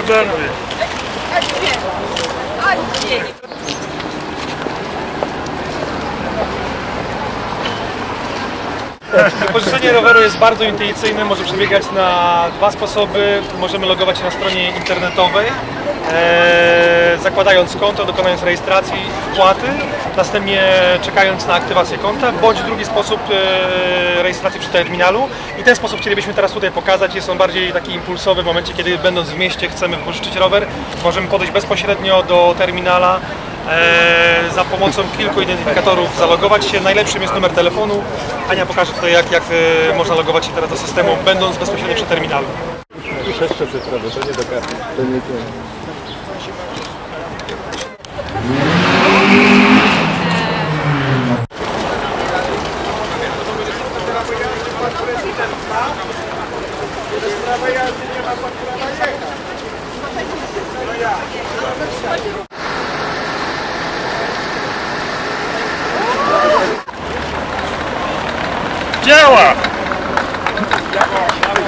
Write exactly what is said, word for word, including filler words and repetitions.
problemu. Wypożyczenie roweru jest bardzo intuicyjne, może przebiegać na dwa sposoby. Możemy logować się na stronie internetowej, e, zakładając konto, dokonując rejestracji, wpłaty, następnie czekając na aktywację konta, bądź drugi sposób e, rejestracji przy terminalu. I ten sposób chcielibyśmy teraz tutaj pokazać. Jest on bardziej taki impulsowy w momencie, kiedy będąc w mieście chcemy wypożyczyć rower. Możemy podejść bezpośrednio do terminala, E, za pomocą kilku identyfikatorów zalogować się. Najlepszym jest numer telefonu. Ania pokaże tutaj, jak, jak e, można logować się teraz do systemu, będąc bezpośrednio przy terminalu. Jeszcze cyfrowy, to nie do karty. To nie to. Działa!